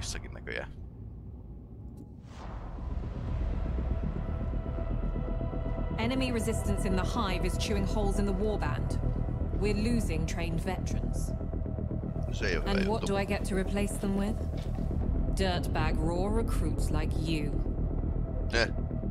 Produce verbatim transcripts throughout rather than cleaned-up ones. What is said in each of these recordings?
Hiveissakin näköjään. Enemy resistance in the Hive is chewing holes in the warband. We're losing trained veterans. Se ei ole And hyvä what juttu. do I get to replace them with? Dirtbag raw recruits like you. Eh.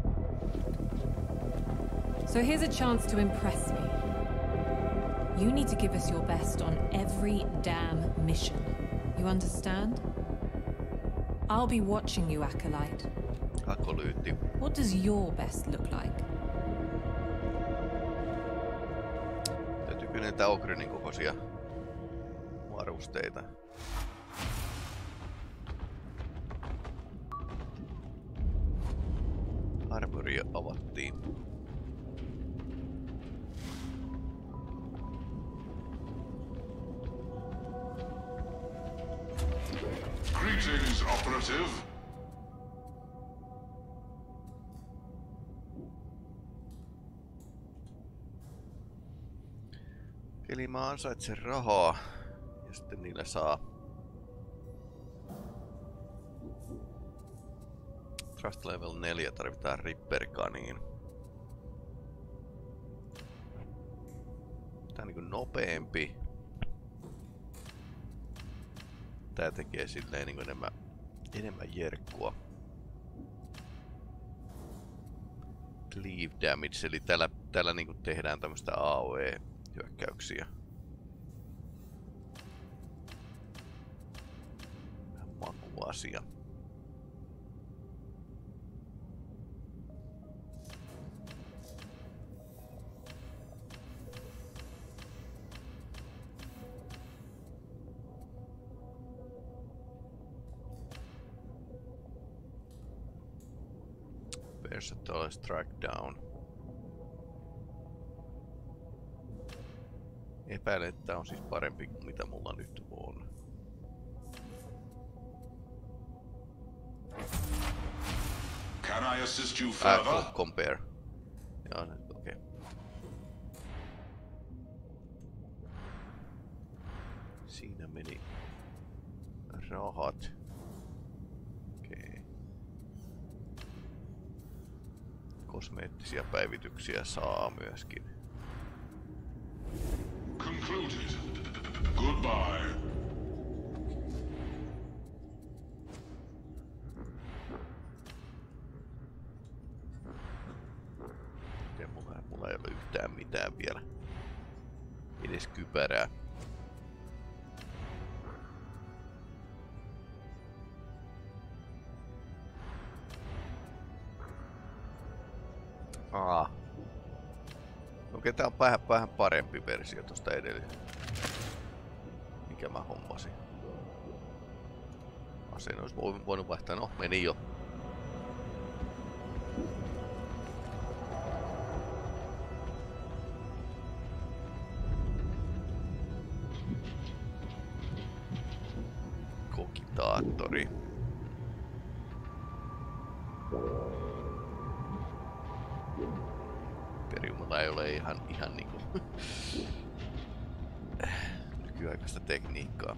So here's a chance to impress me. You need to give us your best on every damn mission. You understand? I'll be watching you, Acolyte. Akolyytti. What does your best look like? Täytyykö näitä Ogrenin kokoisia varusteita? Armoria avattiin. Greetings, operative. Eli mä ansaitsen rahaa ja sitten niillä saa Trust level neljä, tarvitaan Ripperganiin. Tää on niinku nopeempi. Tää tekee silleen niinku enemmän, enemmän jerkkua. Cleave damage, eli täällä, täällä niinku tehdään tämmöstä A O E-hyökkäyksiä. Makuasia. Versatile strike down. Epäilen, että tää on siis parempi kuin mitä mulla nyt on. Can I assist you further? Ah, compare. Joo, okei. Okay. Siinä meni rahat. Okei. Kosmeettisia päivityksiä saa myöskin. Concluded. Goodbye. Ja mulla, mulla ei ole yhtään mitään vielä. Edes kypärää. Aa. Okei, tää on vähän, vähän parempi versio tosta edellisestä. Mikä mä hommasin. Aseen olisi voinut vaihtaa. No, meni jo. Kokitaattori. Periumalla ei ole ihan, ihan niinku nykyaikaista tekniikkaa.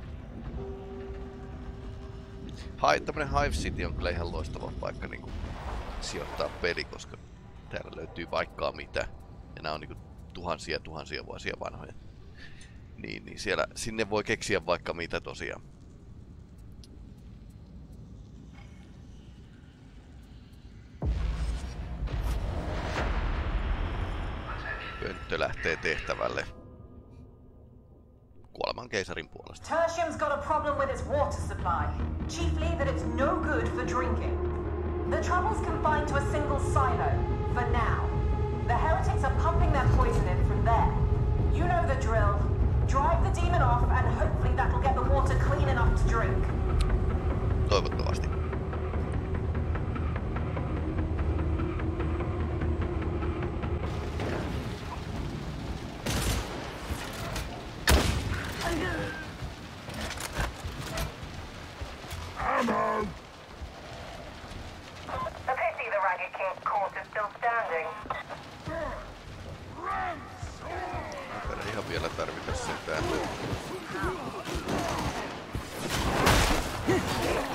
Hai, tämmönen Hive City on kyllä ihan loistava paikka niinku sijoittaa peli, koska täällä löytyy vaikkaa mitä. Ja nää on niinku tuhansia tuhansia vuosia vanhoja. Niin, niin siellä, sinne voi keksiä vaikka mitä tosiaan. Pönttö lähtee tehtävälle. Kuoleman keisarin puolesta. Tertium's got a problem with its water supply. Chiefly that it's no good for drinking. The trouble's confined to a single silo, for now. The heretics are pumping their poison in from there. You know the drill. Drive the demon off and hopefully that'll get the water clean enough to drink. Toivottavasti. Ammo! A pity the Ragged King's court is still standing. Ei ihan vielä tarvita sitä.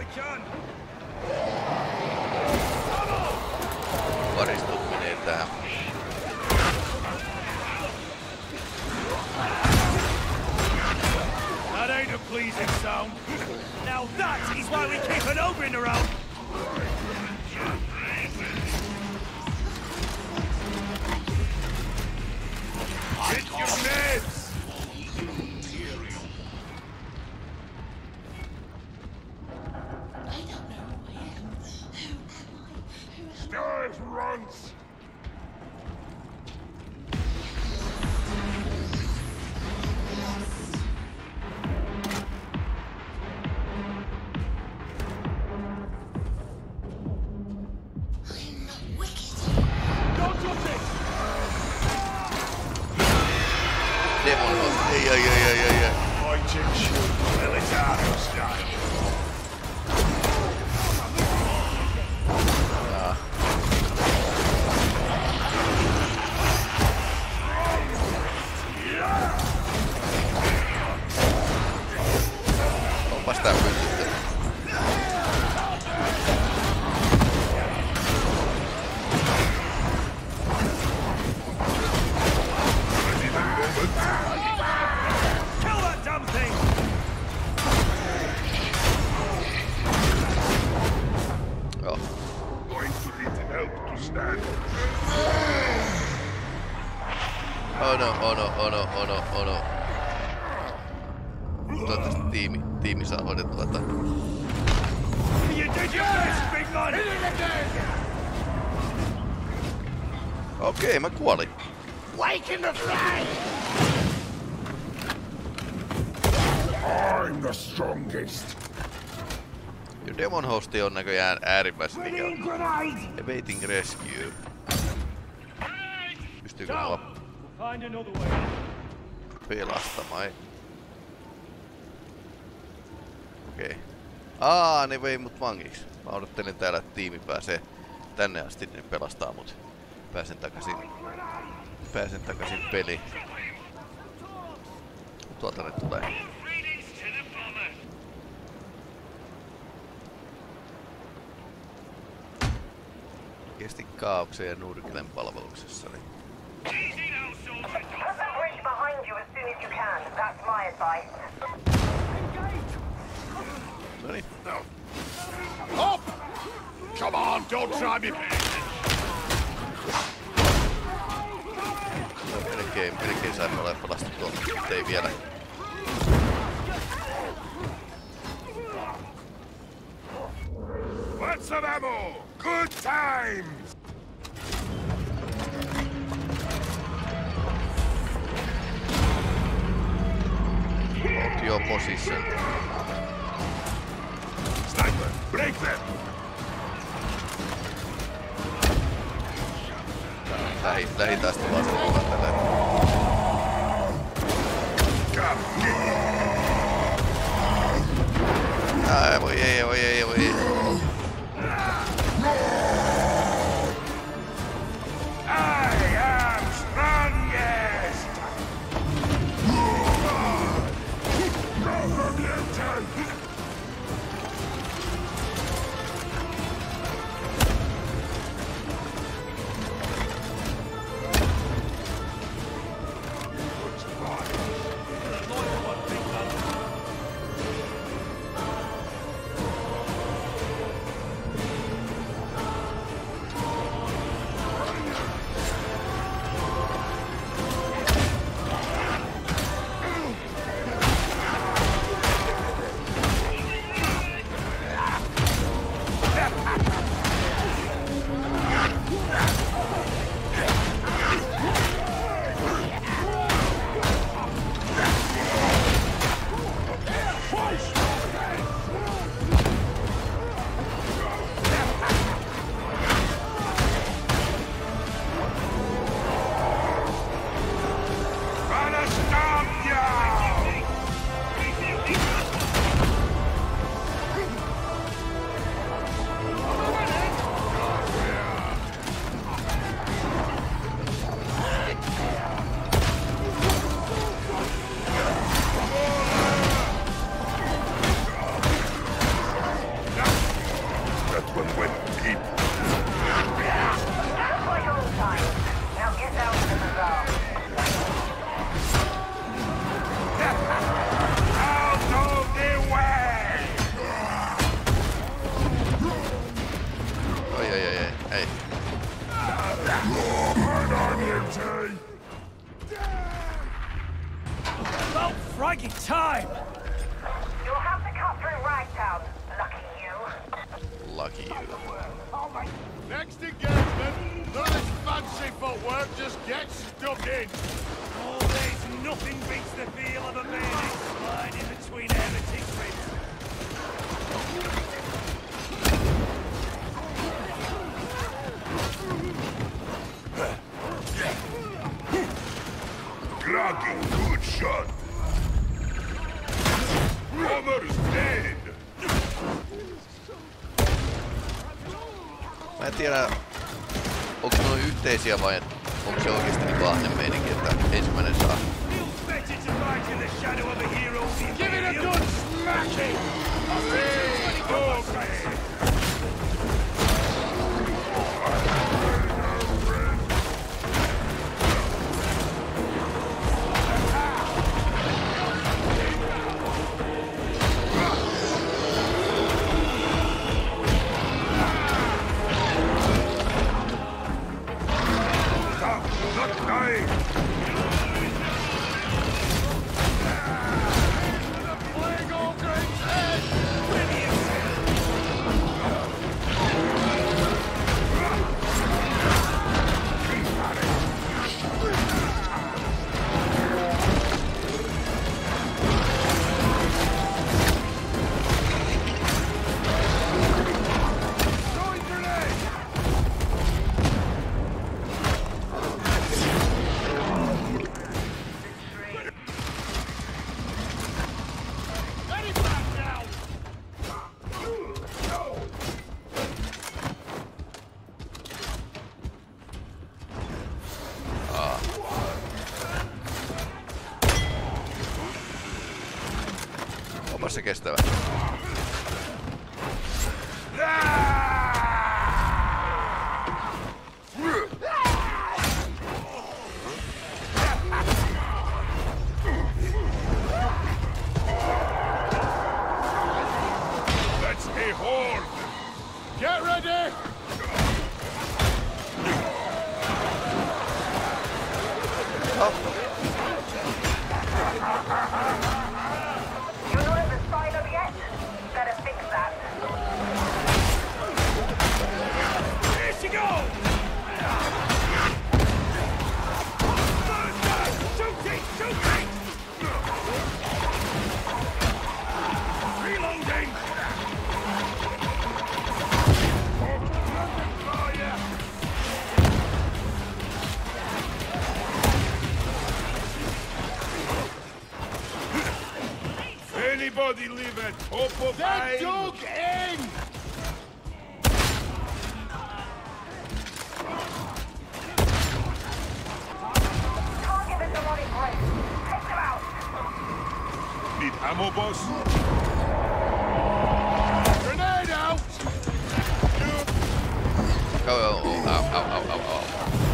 Varistot menee tähän. That ain't a pleasing sound. Now that is why we keep an ogrin around. Get your meds! I don't know who I am. Who am I? Who am I? Stairs runs! I'm not wicked. Don't touch it! Demon Host. Ei, ei, ei, ei, ei, ei. Fighting shoot military style. Jaa. Onpas tää pyllyttely. Kill that damn thing! Joo. Going to need help to stand. Oh no, oh no, oh no, oh no, oh no. Toivottavasti tiimi, tiimi saa hoidettua tän. You did your best, big man! Okei, mä kuolin. Wake in the flame! I'm the strongest. Jo Demon Hosti on näköjään äärimmäisen ikävä. Evading rescue. Pystyykö mua Find another way. pelastamaan? Ei. Okei. Aa, ne vei mut vangiksi. Mä odottelin täällä, että tiimi pääsee tänne asti, niin pelastaa mut. Pääsen takaisin. Pääsen takaisin peliin. Tuolta ne tulee. Kesti kaauksen ja Nurkilen palveluksessa. Niin. Put the bridge behind you as soon as you can. That's my advice. Noniin. Up! Come on, don't try me. Melkein, melkein saimme olla pelastettua, mutta ei vielä. Lots of ammo! Good times! Hold your position. Sniper, break them! Lähi, lähi tästä vastaavaa tällä. Come! Ai, voi ei, voi ei, voi ei. I am strongest! Next engagement, none of this fancy footwork, just get stuck in. Oh, there's nothing beats the feel of a bayonet sliding between heretic ribs. Cracking, good shot. Homer's dead. Mä en tiedä, onko ne noin yhteisiä vai onko se oikeesti niin kahden meininki, että ensimmäinen saa. Better to ride in the shadow of a hero. Give it a good smacking. Onpas se kestävä. Let's a horde. Get ready. Oh. You're not at the silo yet? Better fix that. Here she goes! Shooting! Shooting! Reloading! Anybody leave a top of They're dug in! Target the demonic race. Take them out. Need ammo, boss? Grenade out! Oh, oh, oh, ow, ow, ow, ow, ow.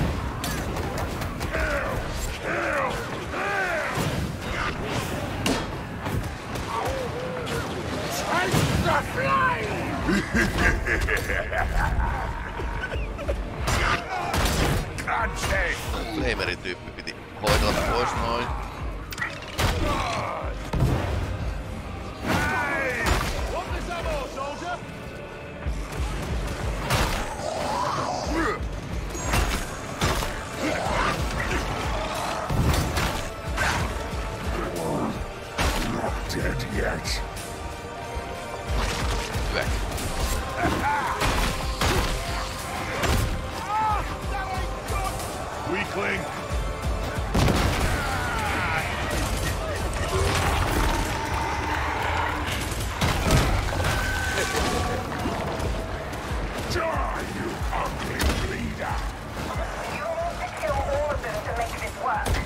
Flamerin tyyppi piti hoidella pois noin. Not dead yet. Hyvä. Weakling. Die, you ugly bleeder. You need to kill all of them to make this work.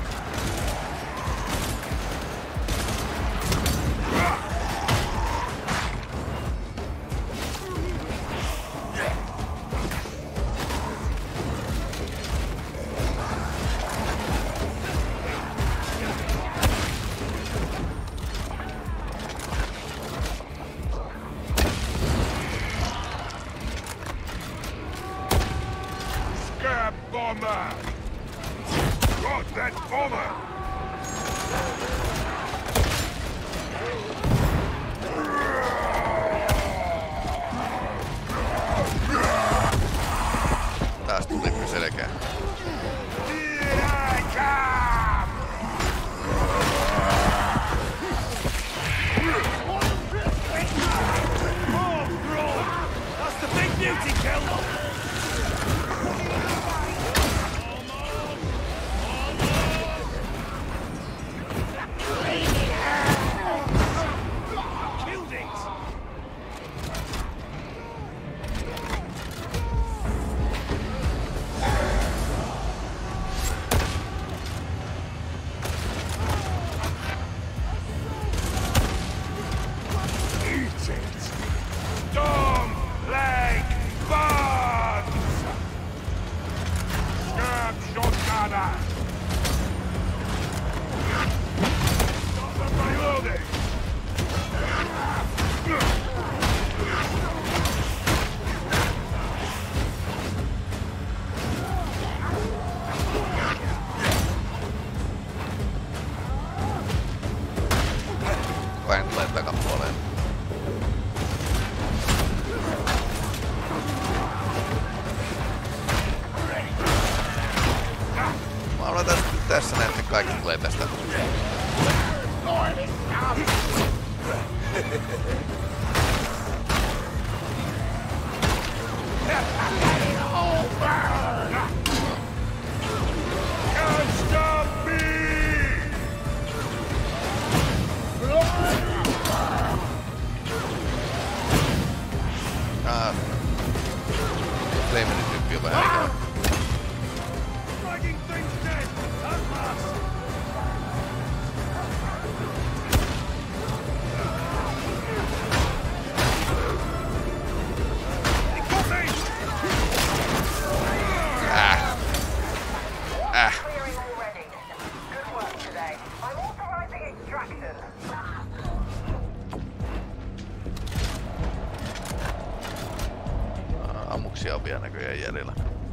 Scab bomber! Got that bomber! Kaikki tulee tästä. Can't stop me! Ah. Flamenin tyyppi on vähän ikävä. Dragging things dead! At last! He got me! Ah. Ah. Clearing already. Good work today. I'm authorizing extraction. Ammuksia on vielä näköjään jäljellä.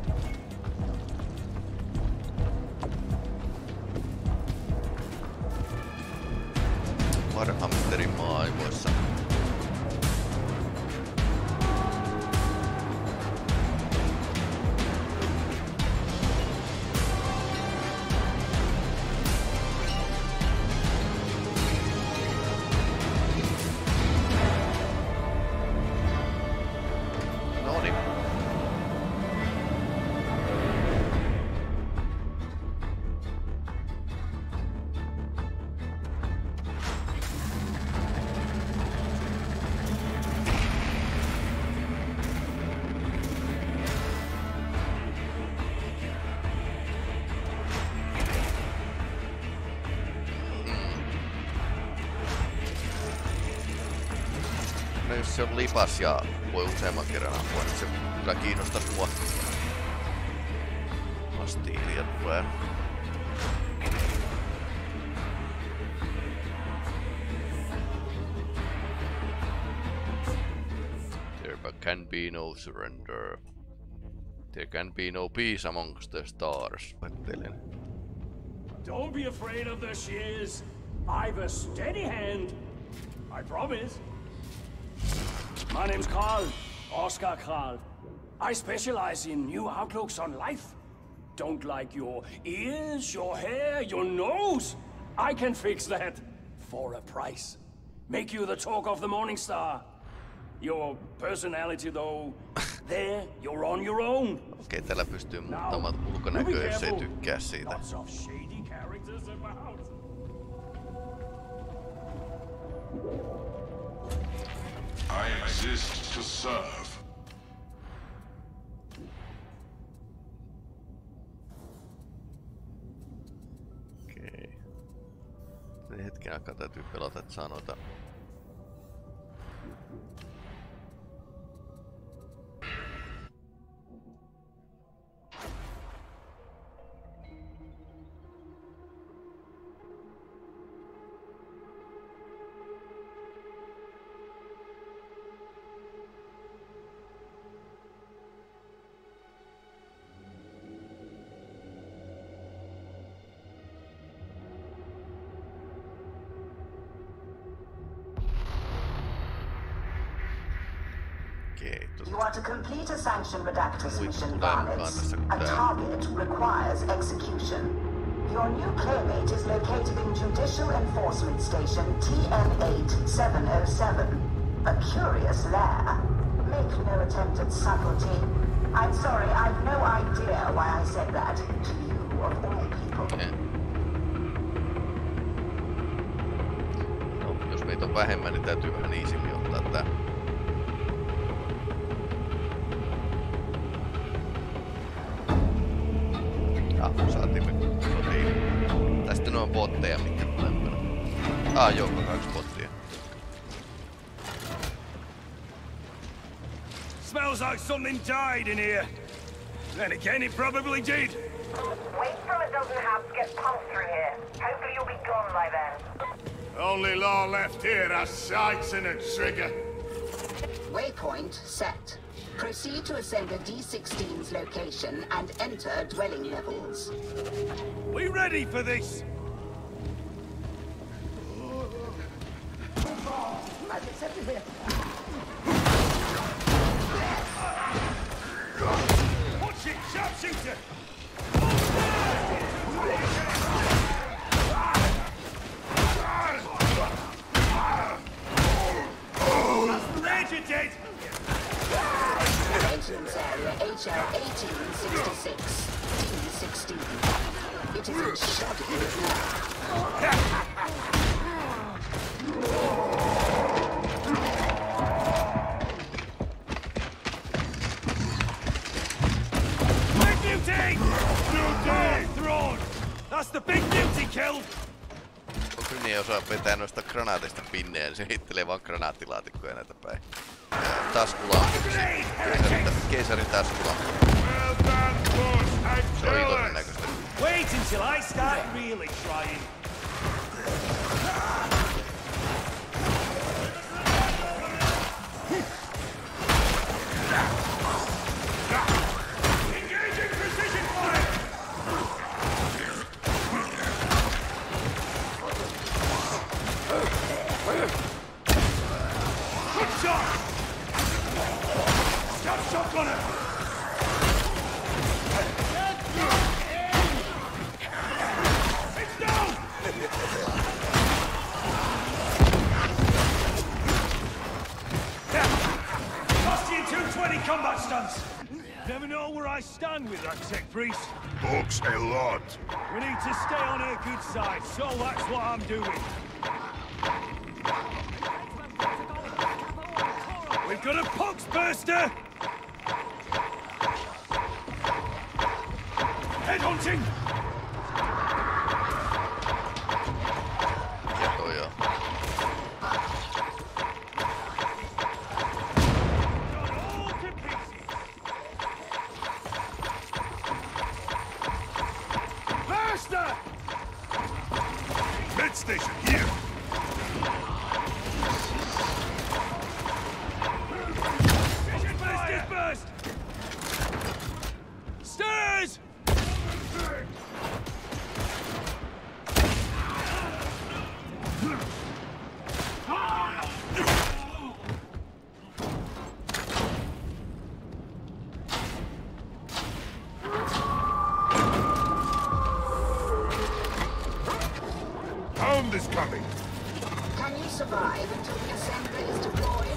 Warhammerin maailmoissa. Noniin. No jos se on lipas ja voi useamman kerran ampua, niin se kyllä kiinnostaa mua. Astiilia tulee. There can be no surrender. There can be no peace amongst the stars. Ajattelin. Don't be afraid of the shears. I've a steady hand. I promise. My name's Karl. Oscar Karl. I specialize in new outlooks on life. Don't like your ears, your hair, your nose? I can fix that. For a price. Make you the talk of the Morning Star. Your personality, though, there, you're on your own. Okei, täällä pystyy muuttamaan ulkonäköä, jos ei tykkää siitä. Lots of shady characters about. I exist to serve. Okei. Okay. Hetken aikaa täytyy pelata, että saa noita. You are to complete a sanction redactus mission, Barnett. A target requires execution. Your new playmate is located in Judicial Enforcement Station T N eight seven oh seven. A curious lair. Make no attempt at subtlety. I'm sorry, I've no idea why I said that to you, of all people. Okay. No, jos meitä on vähemmän, niin täytyy vähän iisimmin ottaa tää. Ah, saatiin me kotiin. Tästä ne on botteja, mitkä tulee mukana. Ah, joo, kaksi bottia. Smells like something died in here. Then again, it probably did. Wait till a dozen habs get pumped through here. Hopefully you'll be gone by then. Only law left here are sights and a trigger. Waypoint set. Proceed to ascend a D sixteen's location and enter dwelling levels. We ready for this? Watch it, sharpshooter! dead! Maintenance area H L eighteen sixty-six, D sixteen. It is in shoddy repair. Big beauty! Beauty! Thrown! That's the big beauty killed! Kun Kyni ei osaa vetää noista granaateista pinneen, niin se heittelee vaan granaattilaatikkoja näitä päin. Ja taskulamppu. Keisarin, keisarin taskulamppu. Se on iloinen näköistä. Wait until I start really trying. Engaging precision fire! Good shot! Stop shotgunner! It's down! Bastian two twenty combat stunts! Never know where I stand with that tech priest. Books a lot. We need to stay on her good side, so that's what I'm doing. We've got a pox burster! Headhunting! Jatko joo. Got all to pieces! Burster! Med station here. Vision burst is burst! Stairs! Hound is coming. Can you survive until the assembly is deployed?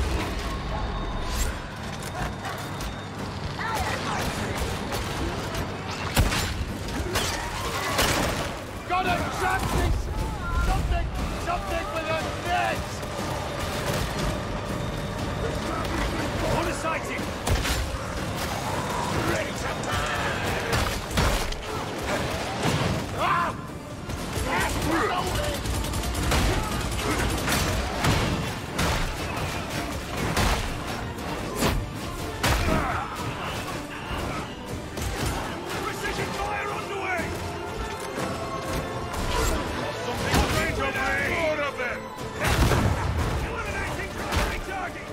Got him! Something! Something! Something with a net! On a sighting! Ready to Ah! Precision fire on the way! Four of them! Eliminating primary target!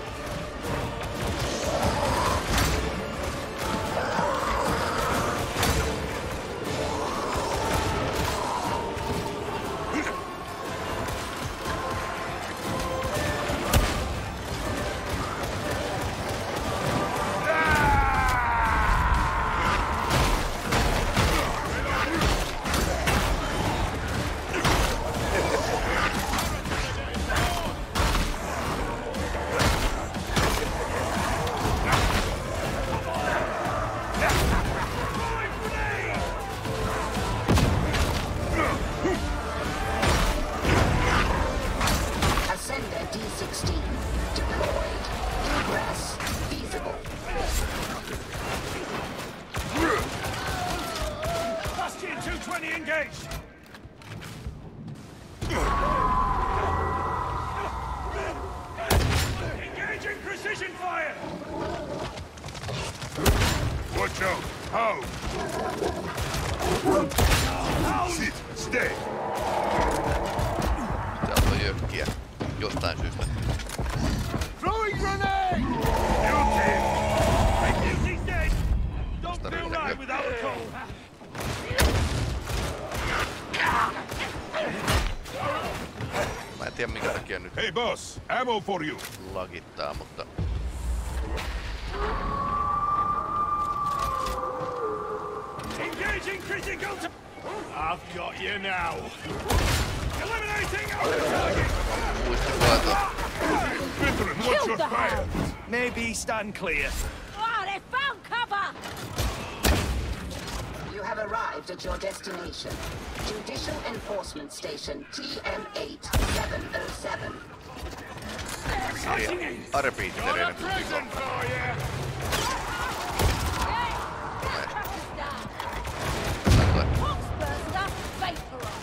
Ascender D sixteen deployed. Egress feasible. Bastion two twenty engaged! Engaging precision fire! Watch out! Hound! Sit! Stay! Täältä on jökkiä. Jostain syystä. Throwing grenade! Beauty's dead! Don't Start feel with right that. without a cold! Mä en tiedä mikä takia nyt Hey boss, ammo for you. lagittaa, mutta Engaging critical to... I've got you now. Eliminating our target! muistakaa, että Veteran, watch killed the hound! Maybe stand clear. Oh, they found cover! You have arrived at your destination. Judicial Enforcement Station T M eight seven oh seven. Arbiitterinen Got a present for you! Foxburster, vaporize.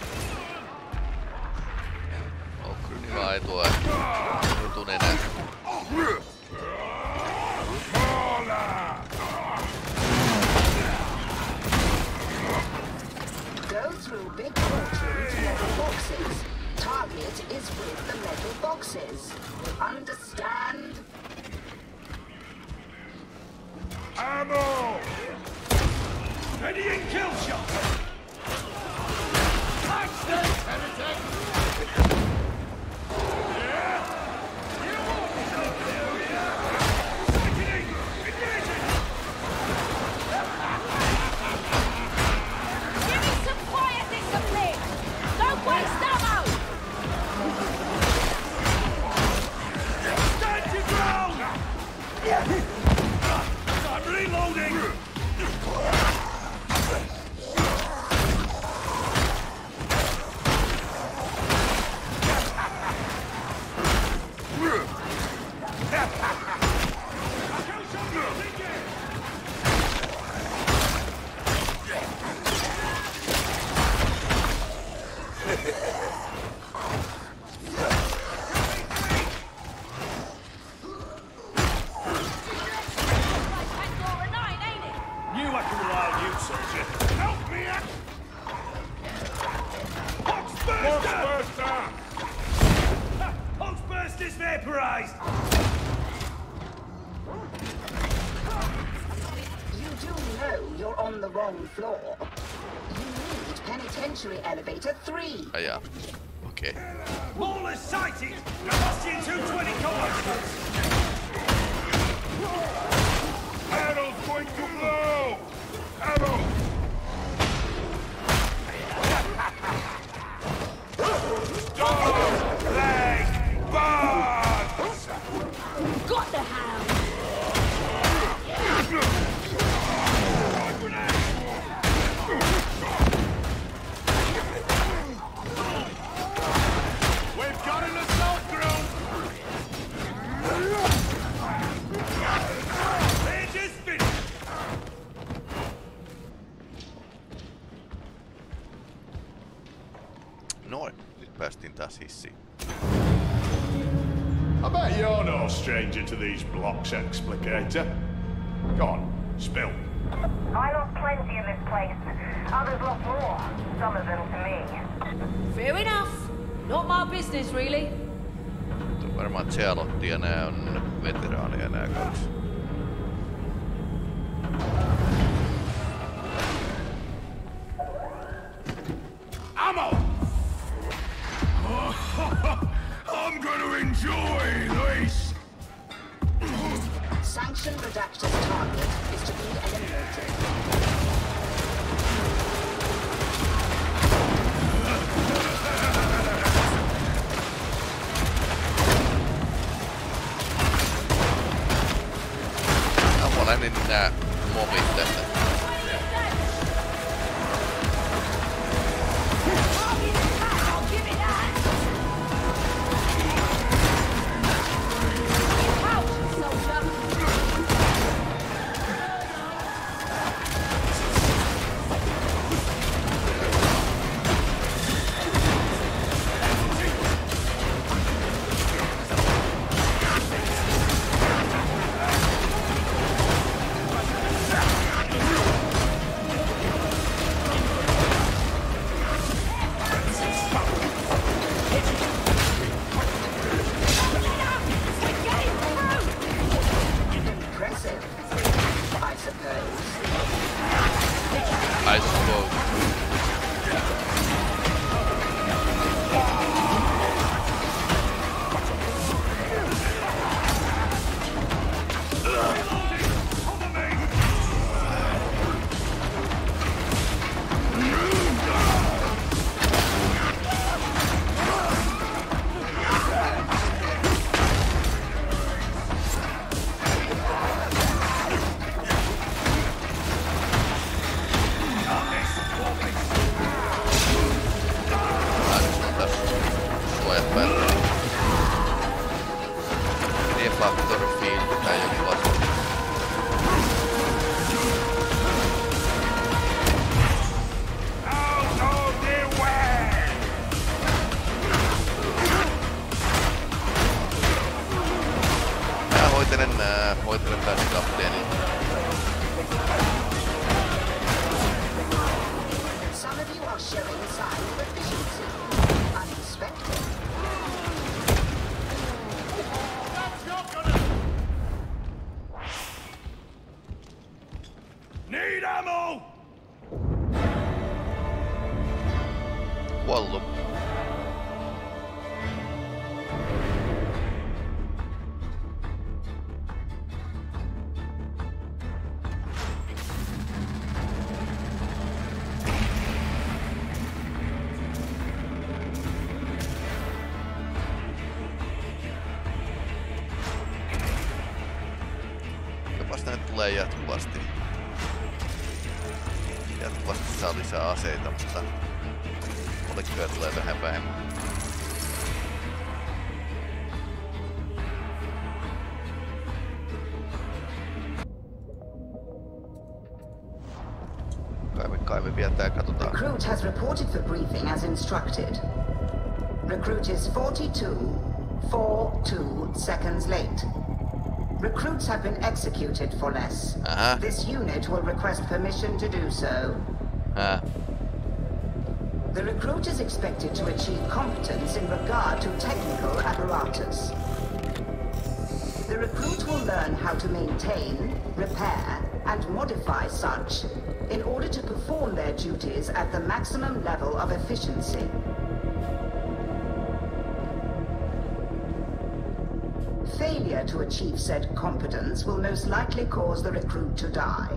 Oh, kyllä hyvä ei tuo jutun enää. Go through big portals, metal boxes. Target is with the metal boxes. Understand? Ammo! Ready in kill shot! Paxton! Heretic! Give me some fire discipline! Don't waste ammo! Stand your ground! I'm reloading! Pandora nine, ain't it? Knew I could rely on you, soldier. Help me out! Foxburster! Foxburster! Foxburst is vaporized! You do know you're on the wrong floor. You need penitentiary elevator three. Ai jaa. Okei. Okay. Mauler sighted! Bastion two twenty coordinates! Arrow's going to blow! Arrow! Dog! Leg! Bars! Got the hound! We've got an assault group! It is finished! Noin. Nyt päästiin taas hissiin. I bet you're no stranger to these blocks, Explicator. Go on, spill. I lost plenty in this place. Others lost more. Some of them to me. Fair enough. Not my business, really. Varmaan Charlotte ja nää on veteraaneja nää kaksi. Ammo! I'm gonna enjoy this! Sanction Redactor's target is to be eliminated. Mä olen nyt nää mobit tästä. I'll give it that! Ouch, soldier! Factor Field tai joku vasta. Mä hoitelen nää, hoitelen taas kapteeni. Some of you are showing signs of efficiency. Unexpected. That's not gonna... Need ammo! Kuollu. Jopas näin tulee jatkuvasti. Jatkuvasti saa lisää aseita, mutta molekkyjä tulee vähän vähemmän. Kaive, kaive vielä tää, katsotaan. Recruit has reported for briefing as instructed. Recruit is forty-two, forty-two seconds late. Recruits have been executed for less. Uh-huh. This unit will request permission to do so. Uh. The recruit is expected to achieve competence in regard to technical apparatus. The recruit will learn how to maintain, repair, and modify such in order to perform their duties at the maximum level of efficiency. Failure to achieve said competence will most likely cause the recruit to die.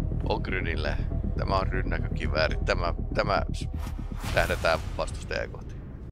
Ogrynille. Tämä on rynnäkkökivääri. Tämä, tämä tähdätään vastustajaa kohti.